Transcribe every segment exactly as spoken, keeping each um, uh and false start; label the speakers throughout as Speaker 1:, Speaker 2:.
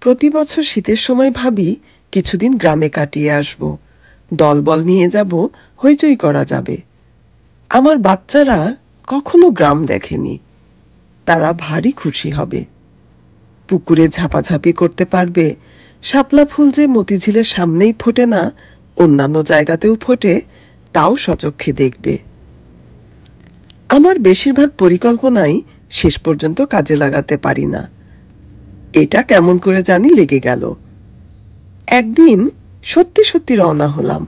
Speaker 1: প্রতি বছর শীতের সময় ভাবি কিছুদিন গ্রামে কাটিয়ে আসব, দলবল নিয়ে যাব, হইচই করা যাবে। আমার বাচ্চারা কখনো গ্রাম দেখেনি, তারা ভারী খুশি হবে। পুকুরে ঝাপাঝাপি করতে পারবে, শাপলা ফুল যে মতিঝিলের সামনেই ফোটে না, অন্যান্য জায়গাতেও ফোটে, তাও সচক্ষে দেখবে। আমার বেশিরভাগ পরিকল্পনাই শেষ পর্যন্ত কাজে লাগাতে পারি না। এটা কেমন করে জানি লেগে গেল। একদিন সত্যি সত্যি রওনা হলাম।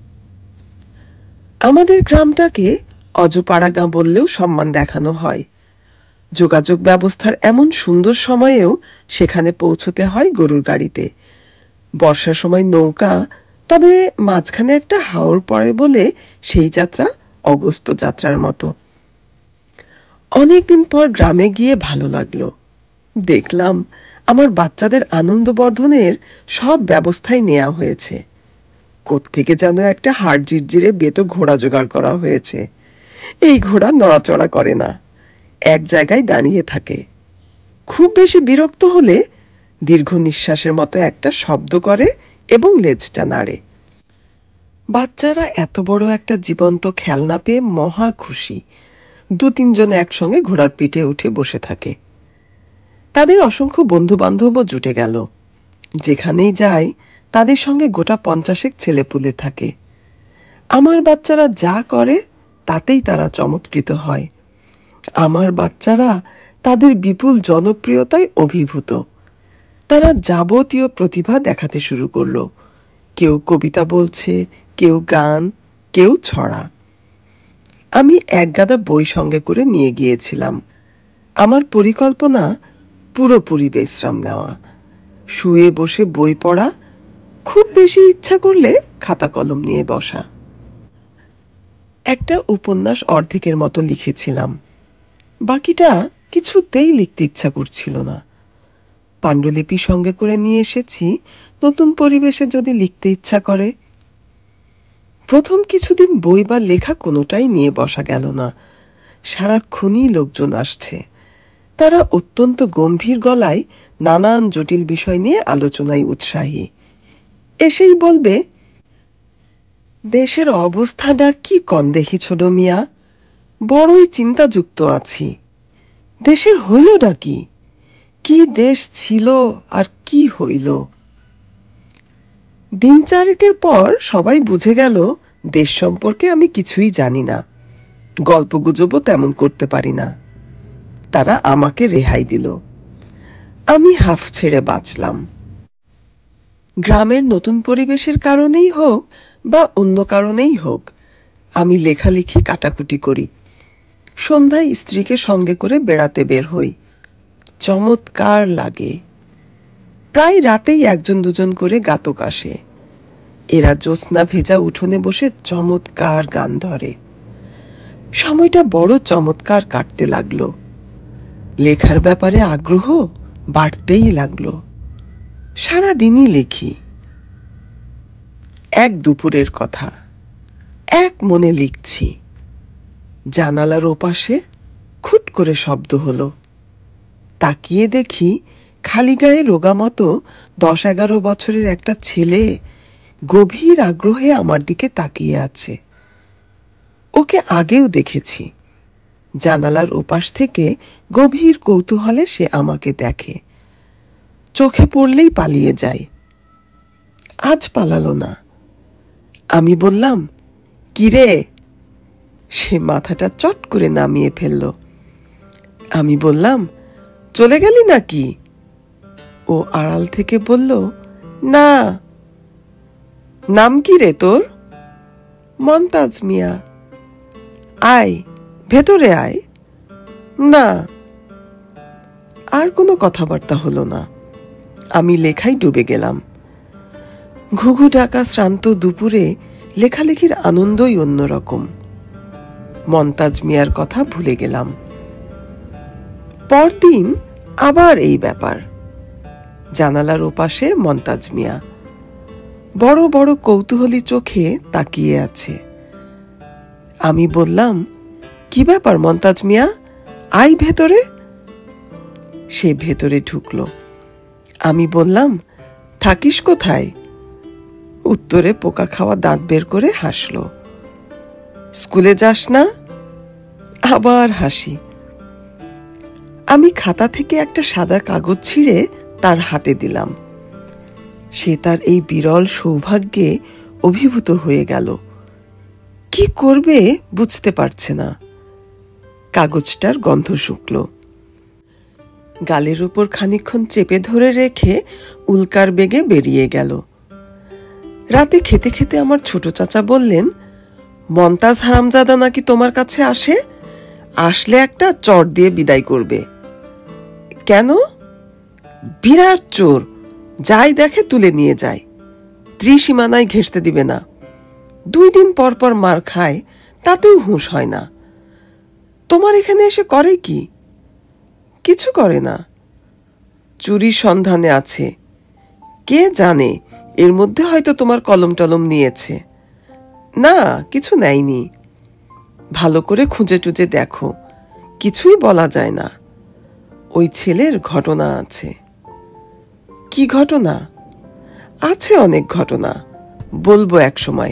Speaker 1: আমাদের গ্রামটাকে অজপাড়াগা বললেও সম্মান দেখানো হয়। যোগাযোগ ব্যবস্থার এমন সুন্দর সময়েও সেখানে পৌঁছতে হয় গরুর গাড়িতে। বর্ষার সময় নৌকা, তবে মাঝখানে একটা হাওর পড়ে বলে সেই যাত্রা অগস্ত যাত্রার মতো। অনেকদিন পর গ্রামে গিয়ে ভালো লাগলো। দেখলাম আমার বাচ্চাদের আনন্দ বর্ধনের সব ব্যবস্থাই নেওয়া হয়েছে। কোত্থেকে যেন একটা হাড় জিরজিরে বেত ঘোড়া জোগাড় করা হয়েছে। এই ঘোড়া নড়াচড়া করে না, এক জায়গায় দাঁড়িয়ে থাকে। খুব বেশি বিরক্ত হলে দীর্ঘ নিঃশ্বাসের মতো একটা শব্দ করে এবং লেজটা নাড়ে। বাচ্চারা এত বড় একটা জীবন্ত খেলনা পেয়ে মহা খুশি। দু তিনজন একসঙ্গে ঘোড়ার পিঠে উঠে বসে থাকে। তাদের অসংখ্য বন্ধু বান্ধবও জুটে গেল। যেখানেই যায় তাদের সঙ্গে গোটা পঞ্চাশেক ছেলেপুলে থাকে। আমার বাচ্চারা যা করে তাতেই তারা চমৎকৃত হয়। আমার বাচ্চারা তাদের বিপুল জনপ্রিয়তায় অভিভূত। তারা যাবতীয় প্রতিভা দেখাতে শুরু করলো। কেউ কবিতা বলছে, কেউ গান, কেউ ছড়া। আমি এক গাদা বই সঙ্গে করে নিয়ে গিয়েছিলাম। আমার পরিকল্পনা পুরোপুরি বিশ্রাম নেওয়া, শুয়ে বসে বই পড়া, খুব বেশি ইচ্ছা করলে খাতা কলম নিয়ে বসা। একটা উপন্যাস অর্ধেকের মতো লিখেছিলাম, বাকিটা কিছুতেই লিখতে ইচ্ছা করছিল না। পাণ্ডুলিপি সঙ্গে করে নিয়ে এসেছি, নতুন পরিবেশে যদি লিখতে ইচ্ছা করে। প্রথম কিছুদিন বই বা লেখা কোনোটাই নিয়ে বসা গেল না। সারাক্ষণই লোকজন আসছে। তারা অত্যন্ত গম্ভীর গলায় নানান জটিল বিষয় নিয়ে আলোচনায় উৎসাহী। এসেই বলবে, দেশের অবস্থাটা কি কন দেখি ছোট মিয়া, বড়ই চিন্তাযুক্ত আছি। দেশের হইলটা কি, কি দেশ ছিল আর কি হইল। দিন চারেকের পর সবাই বুঝে গেল দেশ সম্পর্কে আমি কিছুই জানি না, গল্পগুজবও তেমন করতে পারি না। তারা আমাকে রেহাই দিল। আমি হাফ ছেড়ে বাঁচলাম। গ্রামের নতুন পরিবেশের কারণেই হোক বা অন্য কারণেই হোক, আমি লেখালেখি কাটাকুটি করি। সন্ধ্যায় স্ত্রীকে সঙ্গে করে বেড়াতে বের হই। চমৎকার লাগে। প্রায় রাতেই একজন দুজন করে গাতক আসে। এরা জ্যোৎস্না ভেজা উঠোনে বসে চমৎকার গান ধরে। সময়টা বড় চমৎকার কাটতে লাগলো। লেখার ব্যাপারে আগ্রহ বাড়তেই লাগলো। সারাদিনই লিখি। এক দুপুরের কথা, এক মনে লিখছি। জানালার ওপাশে খুট করে শব্দ হলো। তাকিয়ে দেখি খালি গায়ে রোগা মতো দশ এগারো বছরের একটা ছেলে গভীর আগ্রহে আমার দিকে তাকিয়ে আছে। ওকে আগেও দেখেছি। জানালার ওপাশ থেকে গভীর কৌতূহলে সে আমাকে দেখে। চোখে পড়লেই পালিয়ে যায়। আজ পালালো না। আমি বললাম, কিরে? সে মাথাটা চট করে নামিয়ে ফেলল। আমি বললাম, চলে গেলি নাকি? ও আড়াল থেকে বলল, না। নাম কি রে তোর? মন্তাজ মিয়া। আয়, ভেতরে আয়। না। আর কোনো কথাবার্তা হলো না। আমি লেখায় ডুবে গেলাম। ঘুঘু ডাকা শ্রান্ত দুপুরে লেখালেখির আনন্দই অন্যরকম। মন্তাজ মিয়ার কথা ভুলে গেলাম। পরদিন আবার এই ব্যাপার। জানালার ওপাশে মন্তাজ মিয়া বড় বড় কৌতূহলী চোখে তাকিয়ে আছে। আমি বললাম, কি ব্যাপার মন্তাজ মিয়া, আয় ভেতরে। সে ভেতরে ঢুকলো। আমি বললাম, থাকিস কোথায়? উত্তরে পোকা খাওয়া দাঁত বের করে হাসল। স্কুলে যাস না? আবার হাসি। আমি খাতা থেকে একটা সাদা কাগজ ছিঁড়ে তার হাতে দিলাম। সে তার এই বিরল সৌভাগ্যে অভিভূত হয়ে গেল। কি করবে বুঝতে পারছে না। কাগজটার গন্ধ শুকলো। গালের উপর খানিকক্ষণ চেপে ধরে রেখে উল্কার বেগে বেরিয়ে গেল। রাতে খেতে খেতে আমার ছোট চাচা বললেন, মন্তাজ হারামজাদা নাকি তোমার কাছে আসে, আসলে একটা চট দিয়ে বিদায় করবে। কেন? বিরাট চোর, যাই দেখে তুলে নিয়ে যায়, ত্রিসীমানায় ঘেঁষতে দিবে না। দুই দিন পর পর মার খায়, তাতেও হুঁশ হয় না। তোমার এখানে এসে করে কি? কিছু করে না। চুরির সন্ধানে আছে। কে জানে, এর মধ্যে হয়তো তোমার কলম টলম নিয়েছে। না, কিছু নেয়নি। ভালো করে খুঁজে টুজে দেখো, কিছুই বলা যায় না। ওই ছেলের ঘটনা আছে। কি ঘটনা? আছে অনেক ঘটনা, বলবো এক সময়।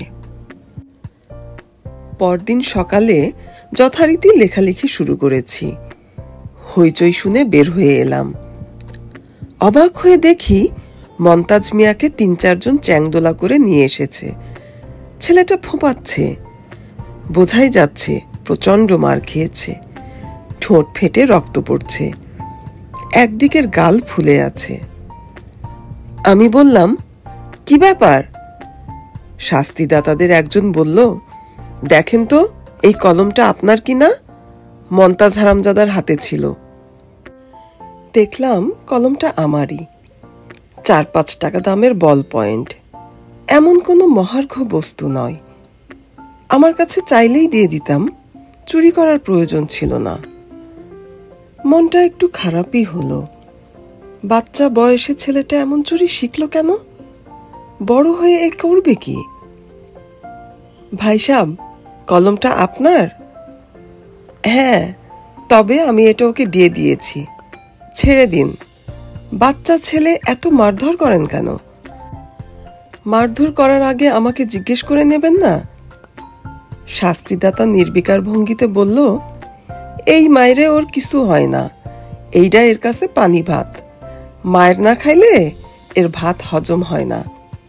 Speaker 1: পরদিন সকালে যথারীতি লেখালেখি শুরু করেছি। হইচই শুনে বের হয়ে এলাম। অবাক হয়ে দেখি মন্তাজ মিয়াকে তিন চারজন চ্যাংদোলা করে নিয়ে এসেছে। ছেলেটা ফোঁপাচ্ছে, বোঝাই যাচ্ছে প্রচন্ড মার খেয়েছে। ঠোঁট ফেটে রক্ত পড়ছে, একদিকের গাল ফুলে আছে। আমি বললাম, কি ব্যাপার? শাস্তিদাতাদের একজন বলল, দেখেন তো এই কলমটা আপনার কিনা? মন্তাজ হারামজাদার হাতে ছিল। দেখলাম কলমটা আমারই। চার পাঁচ টাকা দামের বল পয়েন্ট, এমন কোনো মহার্ঘ বস্তু নয়। আমার কাছে চাইলেই দিয়ে দিতাম, চুরি করার প্রয়োজন ছিল না। মনটা একটু খারাপই হলো। বাচ্চা বয়সে ছেলেটা এমন চুরি শিখলো কেন? বড় হয়ে এ করবে কি? ভাই সাহেব, কলমটা আপনার? হ্যাঁ, তবে আমি এটা ওকে দিয়ে দিয়েছি, ছেড়ে দিন। বাচ্চা ছেলে এত মারধর করেন কেন? মারধর করার আগে আমাকে জিজ্ঞেস করে নেবেন না? শাস্তিদাতা নির্বিকার ভঙ্গিতে বলল, এই মায়েরে ওর কিছু হয় না, এইটা এর কাছে পানি ভাত। মায়ের না খাইলে এর ভাত হজম হয় না।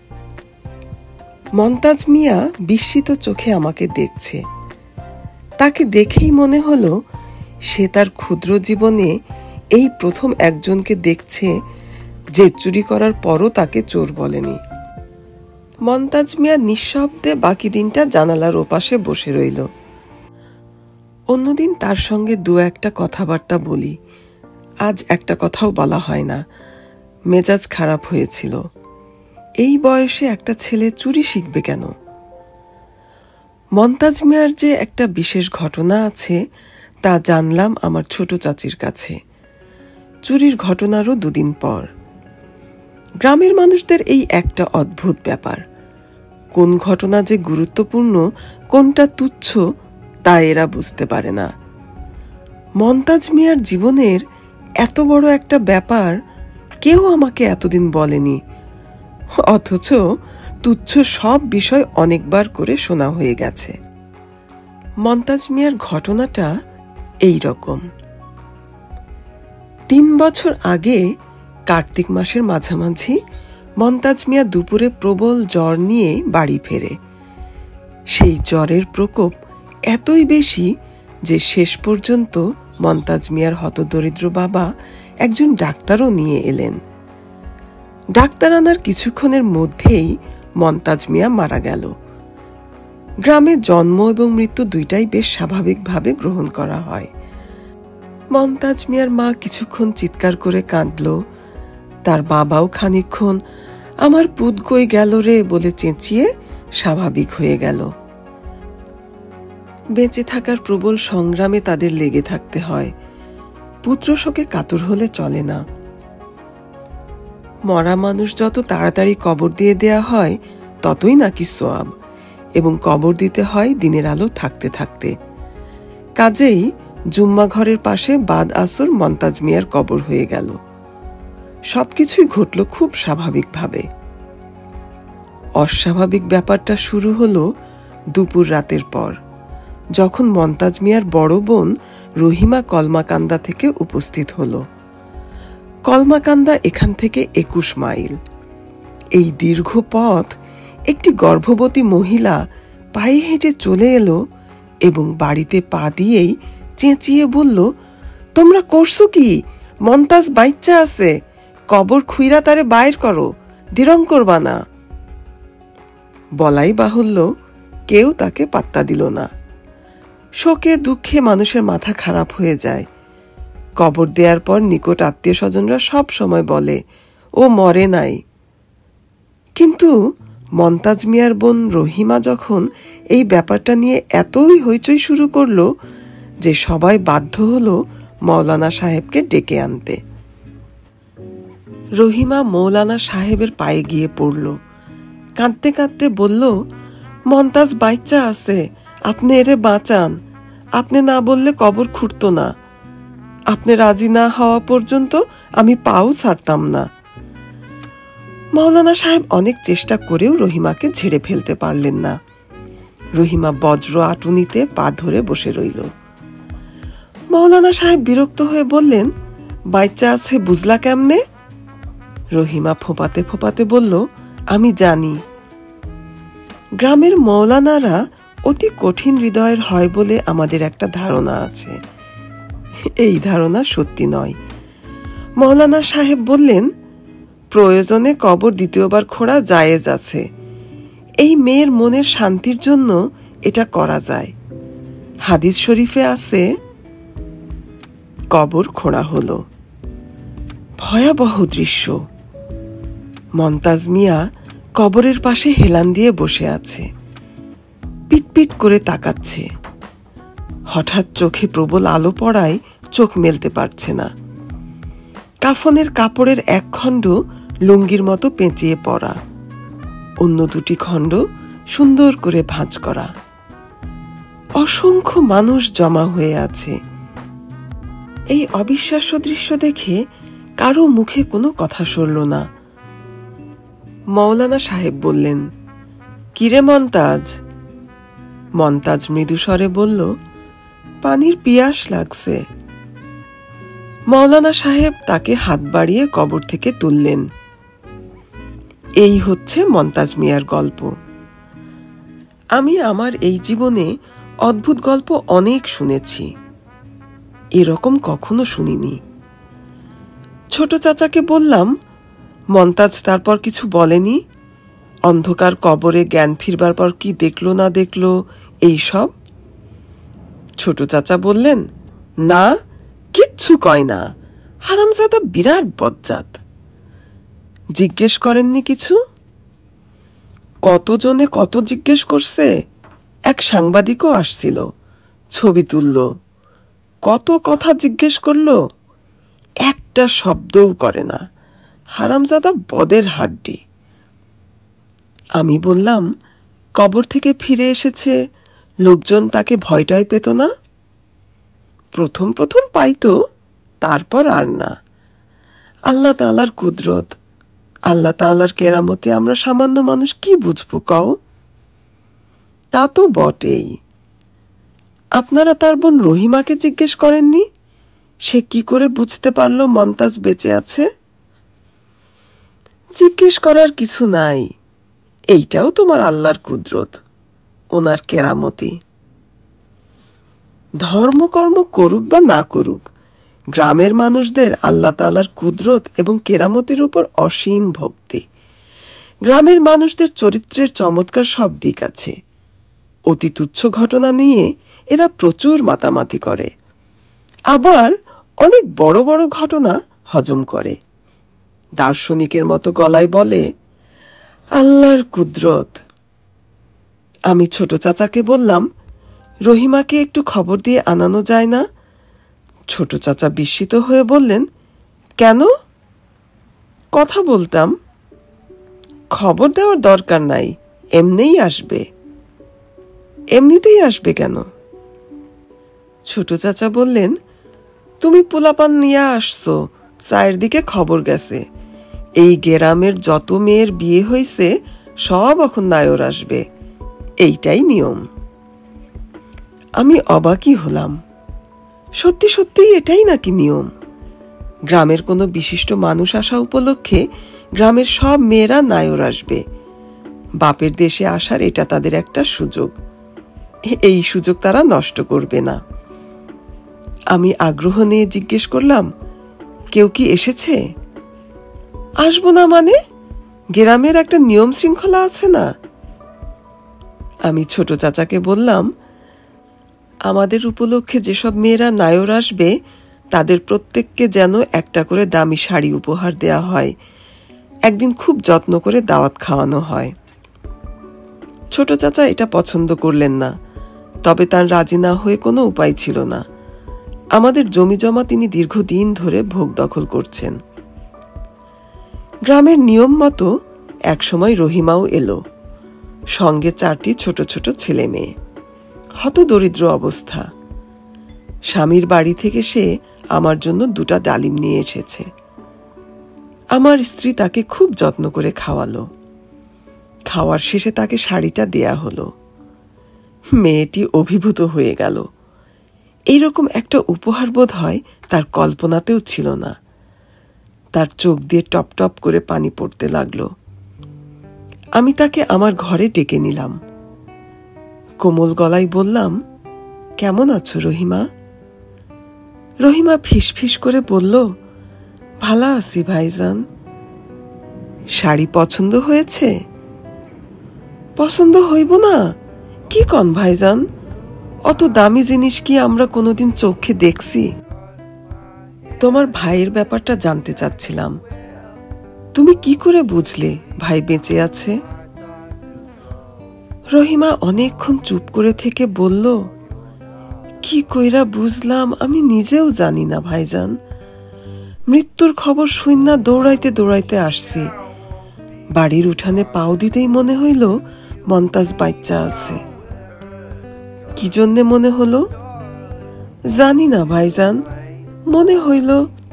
Speaker 1: মন্তাজ মিয়া বিস্মিত চোখে আমাকে দেখছে। তাকে দেখেই মনে হলো সে তার ক্ষুদ্র জীবনে এই প্রথম একজনকে দেখছে যে চুরি করার পরও তাকে চোর বলেনি। মন্তাজ মিয়া নিঃশব্দে বাকি দিনটা জানালার ওপাশে বসে রইল। অন্যদিন তার সঙ্গে দু একটা কথাবার্তা বলি, আজ একটা কথাও বলা হয় না। মেজাজ খারাপ হয়েছিল। এই বয়সে একটা ছেলে চুরি শিখবে কেন? মন্তাজ মিয়ার যে একটা বিশেষ ঘটনা আছে তা জানলাম আমার ছোট চাচির কাছে, চুরির ঘটনারও দুদিন পর। গ্রামের মানুষদের এই একটা অদ্ভুত ব্যাপার, কোন ঘটনা যে গুরুত্বপূর্ণ কোনটা তুচ্ছ তা এরা বুঝতে পারে না। মন্তাজ মিয়ার জীবনের এত বড় একটা ব্যাপার কেউ আমাকে এতদিন বলেনি, অথচ তুচ্ছ সব বিষয় অনেকবার করে শোনা হয়ে গেছে। মন্তাজ মিয়ার ঘটনাটা এই রকম। তিন বছর আগে কার্তিক মাসের মাঝামাঝি মন্তাজ মিয়া দুপুরে প্রবল জ্বর নিয়ে বাড়ি ফেরে। সেই জ্বরের প্রকোপ এতই বেশি যে শেষ পর্যন্ত মন্তাজ মিয়ার হতদরিদ্র বাবা একজন ডাক্তারও নিয়ে এলেন। ডাক্তার আনার কিছুক্ষণের মধ্যেই মন্তাজ মিয়া মারা গেল। গ্রামে জন্ম এবং মৃত্যু দুইটাই বেশ স্বাভাবিকভাবে গ্রহণ করা হয়। মন্তাজ মিয়ার মা কিছুক্ষণ চিৎকার করে কাঁদল, তার বাবাও খানিকক্ষণ আমার পুত কই গেল রে বলে চেঁচিয়ে স্বাভাবিক হয়ে গেল। বেঁচে থাকার প্রবল সংগ্রামে তাদের লেগে থাকতে হয়, পুত্র শোকে কাতর হলে চলে না। মরা মানুষ যত তাড়াতাড়ি কবর দিয়ে দেয়া হয় ততই নাকি সোয়াব, এবং কবর দিতে হয় দিনের আলো থাকতে থাকতে। কাজেই জুম্মা ঘরের পাশে বাদ আসর মন্তাজ মিয়ার কবর হয়ে গেল। সবকিছুই ঘটল খুব স্বাভাবিকভাবে। অস্বাভাবিক ব্যাপারটা শুরু হলো দুপুর রাতের পর, যখন মন্তাজ মিয়ার বড় বোন রহিমা কলমাকান্দা থেকে উপস্থিত হলো। কলমাকান্দা এখান থেকে একুশ মাইল। এই দীর্ঘ পথ একটি গর্ভবতী মহিলা পায়ে হেঁটে চলে এলো এবং বাড়িতে পা দিয়েই চেঁচিয়ে বলল, তোমরা করছো কি? মন্তাজ বাইচ্চা আছে, কবর খুইরা তারে বাইর করো, দিরং করবা না। বলাই বাহুল্য, কেউ তাকে পাত্তা দিল না। শোকে দুঃখে মানুষের মাথা খারাপ হয়ে যায়। কবর দেওয়ার পর নিকট আত্মীয় স্বজনরা সব সময় বলে ও মরে নাই। কিন্তু মন্তাজ মিয়ার বোন রহিমা যখন এই ব্যাপারটা নিয়ে এতই হইচই শুরু করলো যে সবাই বাধ্য হলো মৌলানা সাহেবকে ডেকে আনতে। রহিমা মৌলানা সাহেবের পায়ে গিয়ে পড়ল, কাঁদতে কাঁদতে বলল, মন্তাজ বাইচ্চা আছে, আপনি এরে বাঁচান, আপনি না বললে কবর খুঁড়ত না, আপনি রাজি না হওয়া পর্যন্ত আমি পাও ছাড়তাম না। মৌলানা সাহেব অনেক চেষ্টা করেও রহিমাকে ঝেড়ে ফেলতে পারলেন না। রহিমা বজ্র আটুনিতে পা ধরে বসে রইল। মৌলানা সাহেব বিরক্ত হয়ে বললেন, বাইচ্চা আছে বুঝলা কেমনে? রহিমা ফোঁপাতে ফোঁপাতে বলল, আমি জানি। গ্রামের মৌলানারা অতি কঠিন হৃদয়ের হয় বলে আমাদের একটা ধারণা আছে। এই ধারণা সত্যি নয়। মৌলানা সাহেব বললেন, প্রয়োজনে কবর দ্বিতীয়বার খোঁড়া জায়েজ আছে। এই মেয়ের মনের শান্তির জন্য এটা করা যায়। হাদিস শরীফে আছে। কবর খোঁড়া হলো। ভয়াবহ দৃশ্য। মন্তাজ মিয়া কবরের পাশে হেলান দিয়ে বসে আছে, পিটপিট করে তাকাচ্ছে। হঠাৎ চোখে প্রবল আলো পড়ায় চোখ মেলতে পারছে না। কাফনের কাপড়ের এক খণ্ড লুঙ্গির মতো পেঁচিয়ে পড়া, অন্য দুটি খণ্ড সুন্দর করে ভাঁজ করা। অসংখ্য মানুষ জমা হয়ে আছে। এই অবিশ্বাস্য দৃশ্য দেখে কারো মুখে কোনো কথা সরল না। মৌলানা সাহেব বললেন, কিরে মন্তাজ? মন্তাজ মৃদু স্বরে বলল, পানির পিয়াস লাগছে। মৌলানা সাহেব তাকে হাত বাড়িয়ে কবর থেকে তুললেন। এই হচ্ছে মন্তাজ মিয়ার গল্প। আমি আমার এই জীবনে অদ্ভুত গল্প অনেক শুনেছি, এরকম কখনো শুনিনি। ছোট চাচাকে বললাম, মন্তাজ তারপর কিছু বলেনি? অন্ধকার কবরে জ্ঞান ফিরবার পর কি দেখলো না দেখলো এই সব? ছোট চাচা বললেন, না, কিচ্ছু কয় না, হারামজাদা বিরাট বজ্জাত। জিজ্ঞেস করেননি কিছু? কতজনে কত জিজ্ঞেস করছে। এক সাংবাদিকও আসছিল, ছবি তুলল, কত কথা জিজ্ঞেস করলো, একটা শব্দও করে না, হারামজাদা বদের হাড্ডি। আমি বললাম, কবর থেকে ফিরে এসেছে, লোকজন তাকে ভয়টাই পেত না? প্রথম প্রথম পাইতো, তারপর আর না। আল্লাহ তাআলার কুদরত, আল্লাহ তাআলার কেরামতে আমরা সামান্য মানুষ কি বুঝবো কও? তা তো বটেই। আপনারা তার বোন রহিমাকে জিজ্ঞেস করেননি, সে কি করে বুঝতে পারলো মন্তাজ বেঁচে আছে? জিজ্ঞেস করার কিছু নাই, এইটাও তোমার আল্লাহর কুদরত, ওনার কেরামতি। ধর্মকর্ম করুক বা না করুক, গ্রামের মানুষদের আল্লাহ তাআলার কুদরত এবং কেরামতের উপর অসীম ভক্তি। গ্রামের মানুষদের চরিত্রের চমৎকার সব দিক আছে। অতি তুচ্ছ ঘটনা নিয়ে এরা প্রচুর মাতামাতি করে, আবার অনেক বড় বড় ঘটনা হজম করে। দার্শনিকের মতো গলায় বলে, আল্লাহর কুদরত। আমি ছোট চাচাকে বললাম, রহিমাকে একটু খবর দিয়ে আনানো যায় না? ছোট চাচা বিস্মিত হয়ে বললেন, কেন? কথা বলতাম। খবর দেওয়ার দরকার নাই, এমনিই আসবে। এমনিতেই আসবে কেন? ছোট চাচা বললেন, তুমি পোলাপান নিয়ে আসছো, চায়ের দিকে খবর গেছে, এই গ্রামের যত মেয়ের বিয়ে হয়েছে সব এখন নায়র আসবে, এইটাই নিয়ম। আমি অবাকই হলাম। সত্যি সত্যি এটাই নাকি নিয়ম? গ্রামের কোনো বিশিষ্ট মানুষ আসা উপলক্ষে গ্রামের সব মেয়েরা নায়র আসবে। বাপের দেশে আসার এটা তাদের একটা সুযোগ, এই সুযোগ তারা নষ্ট করবে না। আমি আগ্রহ নিয়ে জিজ্ঞেস করলাম, কেউ কি এসেছে? আসবো না মানে? গ্রামের একটা নিয়ম শৃঙ্খলা আছে না? আমি ছোট চাচাকে বললাম, আমাদের উপলক্ষে যেসব মেয়েরা নায়র আসবে তাদের প্রত্যেককে যেন একটা করে দামি শাড়ি উপহার দেয়া হয়, একদিন খুব যত্ন করে দাওয়াত খাওয়ানো হয়। ছোট চাচা এটা পছন্দ করলেন না, তবে তার রাজি না হয়ে কোনো উপায় ছিল না। আমাদের জমি জমা তিনি দীর্ঘদিন ধরে ভোগ দখল করছেন। গ্রামের নিয়ম মতো একসময় রহিমাও এলো, সঙ্গে চারটি ছোট ছোট ছেলে মেয়ে। হতদরিদ্র অবস্থা। স্বামীর বাড়ি থেকে সে আমার জন্য দুটা ডালিম নিয়ে এসেছে। আমার স্ত্রী তাকে খুব যত্ন করে খাওয়ালো। খাওয়ার শেষে তাকে শাড়িটা দেয়া হলো। মেয়েটি অভিভূত হয়ে গেল। এইরকম একটা উপহার বোধ হয় তার কল্পনাতেও ছিল না। তার চোখ দিয়ে টপ টপ করে পানি পড়তে লাগলো। আমি তাকে আমার ঘরে ডেকে নিলাম। কোমল গলায় বললাম, কেমন আছো রহিমা? রহিমা ফিস ফিস করে বলল, ভালো আছি ভাইজান। শাড়ি পছন্দ হয়েছে? পছন্দ হইব না? কি কন ভাইজান, অত দামি জিনিস কি আমরা কোনোদিন চোখে দেখছি? তোমার ভাইয়ের ব্যাপারটা জানতে চাচ্ছিলাম। তুমি কি করে বুঝলে ভাই বেঁচে আছে? রহিমা অনেকক্ষণ চুপ করে থেকে বলল, কি কইরা বুঝলাম আমি নিজেও জানি না ভাইজান। মৃত্যুর খবর শুইনা দৌড়াইতে দৌড়াইতে আসছি। বাড়ির উঠানে পাও দিতেই মনে হইল মন্তাজ বাচ্চা আছে। কি জন্যে মনে হলো জানি না ভাইজান, মনে হইল।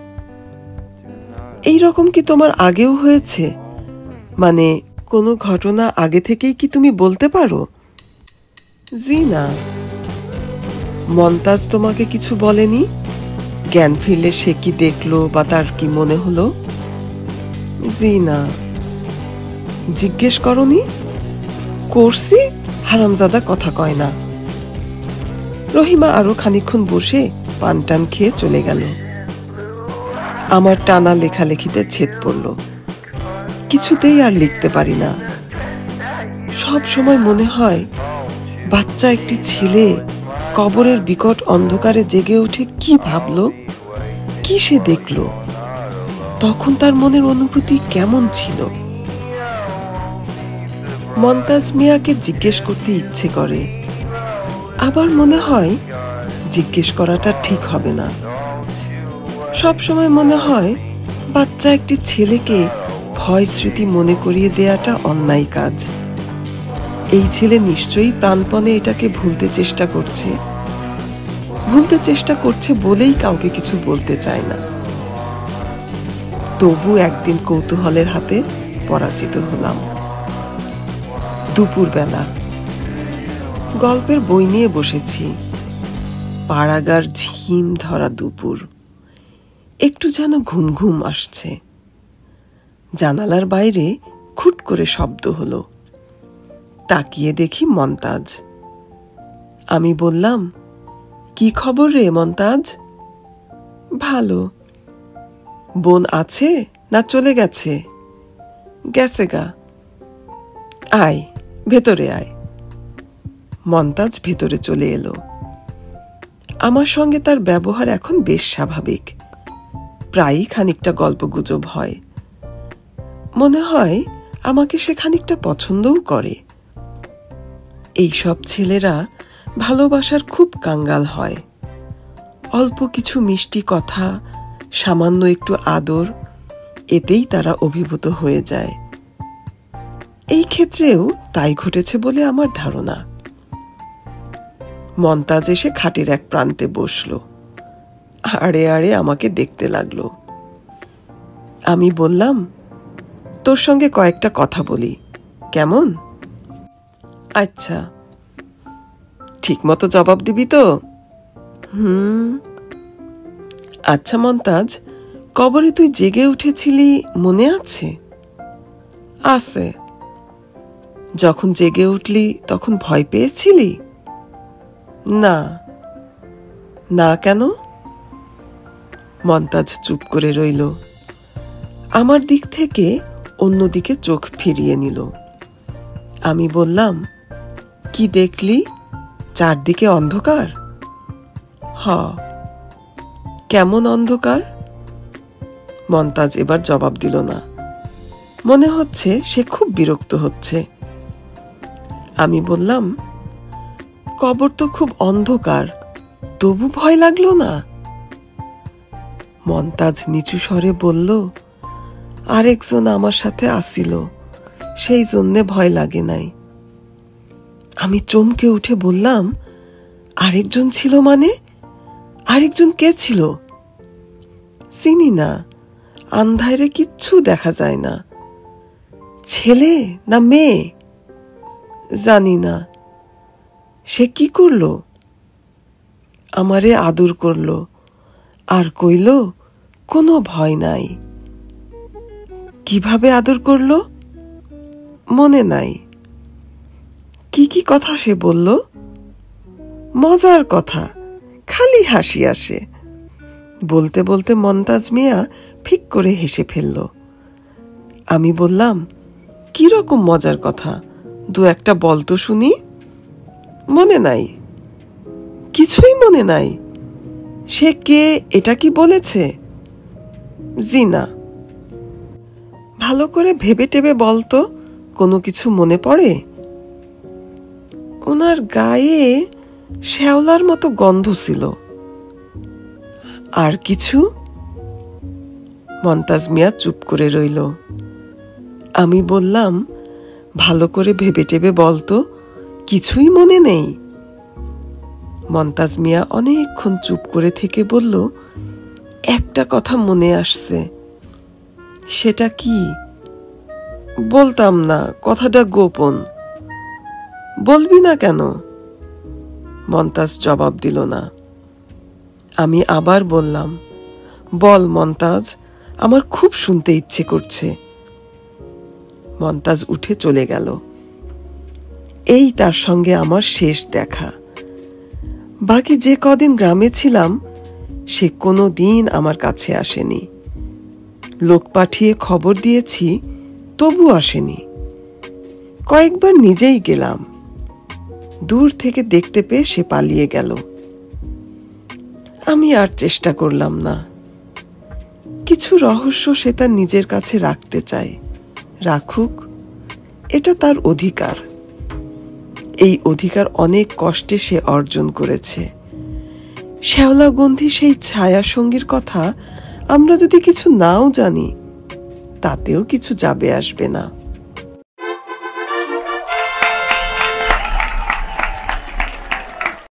Speaker 1: এইরকম কি তোমার আগেও হয়েছে? মানে কোনো ঘটনা আগে থেকেই কি তুমি বলতে পারো? জি না। মন্তাজ তোমাকে কিছু বলেনি? জ্ঞান ফিরলে সে কি দেখলো বা তার কি মনে হলো? জি না। জিজ্ঞেস করনি? করছি, হারামজাদা কথা কয় না। রহিমা আরো খানিকক্ষণ বসে পান টান খেয়ে চলে গেল। আমার টানা লেখালেখিতে ছেদ পড়ল। কিছুতেই আর লিখতে পারি না। সব সময় মনে হয় বাচ্চা একটি ছেলে কবরের বিকট অন্ধকারে জেগে উঠে কি ভাবলো, কি সে দেখলো, তখন তার মনের অনুভূতি কেমন ছিল। মন্তাজ মিয়াকে জিজ্ঞেস করতে ইচ্ছে করে, আবার মনে হয় জিজ্ঞেস করাটা ঠিক হবে না। সব সময় মনে হয় বাচ্চা একটি ছেলেকে ভয় স্মৃতি মনে করিয়ে দেয়াটা অন্যায় কাজ। এই ছেলে নিশ্চয়ই প্রাণপণে এটাকে ভুলতে চেষ্টা করছে। ভুলতে চেষ্টা করছে বলেই কাউকে কিছু বলতে চায় না। তবু একদিন কৌতূহলের হাতে পরাজিত হলাম। দুপুরবেলা গল্পের বই নিয়ে বসেছি। পাড়াগার ঝিম ধরা দুপুর। একটু যেন ঘুম ঘুম আসছে। জানালার বাইরে খুট করে শব্দ হলো। তাকিয়ে দেখি মন্তাজ। আমি বললাম, কি খবর রে মন্তাজ? ভালো। বোন আছে না চলে গেছে? গেছে গা। আয় ভেতরে আয়। মন্তাজ ভেতরে চলে এলো। আমার সঙ্গে তার ব্যবহার এখন বেশ স্বাভাবিক। প্রায়ই খানিকটা গল্পগুজব হয়। মনে হয় আমাকে সে খানিকটা পছন্দও করে। এইসব ছেলেরা ভালোবাসার খুব কাঙ্গাল হয়। অল্প কিছু মিষ্টি কথা, সামান্য একটু আদর, এতেই তারা অভিভূত হয়ে যায়। এই ক্ষেত্রেও তাই ঘটেছে বলে আমার ধারণা। মন্তাজ এসে খাটের এক প্রান্তে বসল। আড়ে আড়ে আমাকে দেখতে লাগলো। আমি বললাম, তোর সঙ্গে কয়েকটা কথা বলি, কেমন? আচ্ছা, ঠিক মতো জবাব দিবি তো? হুম। আচ্ছা মন্তাজ, কবরে তুই জেগে উঠেছিলি মনে আছে? আছে। যখন জেগে উঠলি তখন ভয় পেয়েছিলি? না। না কেন? মন্তাজ চুপ করে রইল। আমার দিক থেকে অন্যদিকে চোখ ফিরিয়ে নিল। আমি বললাম, কি দেখলি? চারদিকে অন্ধকার? হ। কেমন অন্ধকার? মন্তাজ এবার জবাব দিল না। মনে হচ্ছে সে খুব বিরক্ত হচ্ছে। আমি বললাম, কবর তো খুব অন্ধকার, তবু ভয় লাগলো না? মন্তাজ নিচু স্বরে বলল, আরেকজন আমার সাথে আসিল, সেই জন্যে ভয় লাগে নাই। আমি চমকে উঠে বললাম, আরেকজন ছিল মানে? আরেকজন কে ছিল? চিনি না, আন্ধারে কিচ্ছু দেখা যায় না। ছেলে না মেয়ে? জানি না। সে কি করলো? আমারে আদর করলো আর কইল, কোনো ভয় নাই। কিভাবে আদর করলো মনে নাই। কি কি কথা সে বলল? মজার কথা, খালি হাসি আসে। বলতে বলতে মন্তাজ মিয়া ফিক করে হেসে ফেলল। আমি বললাম, কি রকম মজার কথা, দু একটা বল তো শুনি। মনে নাই। কিছুই মনে নাই? সে কে, এটা কি বলেছে? জি না। ভালো করে ভেবে টেবে বলতো, কোনো কিছু মনে পড়ে? ওনার গায়ে শ্যাওলার মতো গন্ধ ছিল। আর কিছু? মন্তাজ মিয়া চুপ করে রইল। আমি বললাম, ভালো করে ভেবে টেবে বলতো, কিছুই মনে নেই? মন্তাজ মিয়া অনেকক্ষণ চুপ করে থেকে বলল, একটা কথা মনে আসছে। সেটা কি? বলতাম না, কথাটা গোপন। বলবি না কেন? মন্তাজ জবাব দিল না। আমি আবার বললাম, বল মন্তাজ, আমার খুব শুনতে ইচ্ছে করছে। মন্তাজ উঠে চলে গেল। এই তার সঙ্গে আমার শেষ দেখা। বাকি যে কদিন গ্রামে ছিলাম সে কোনো দিন আমার কাছে আসেনি। লোক পাঠিয়ে খবর দিয়েছি, তবু আসেনি। কয়েকবার নিজেই গেলাম, দূর থেকে দেখতে পেয়ে সে পালিয়ে গেল। আমি আর চেষ্টা করলাম না। কিছু রহস্য সে তার নিজের কাছে রাখতে চায়, রাখুক, এটা তার অধিকার। এই অধিকার অনেক কষ্টে সে অর্জন করেছে। শ্যাওলাগন্ধি সেই ছায়া সঙ্গীর কথা আমরা যদি কিছু নাও জানি, তাতেও কিছু যাবে আসবে না।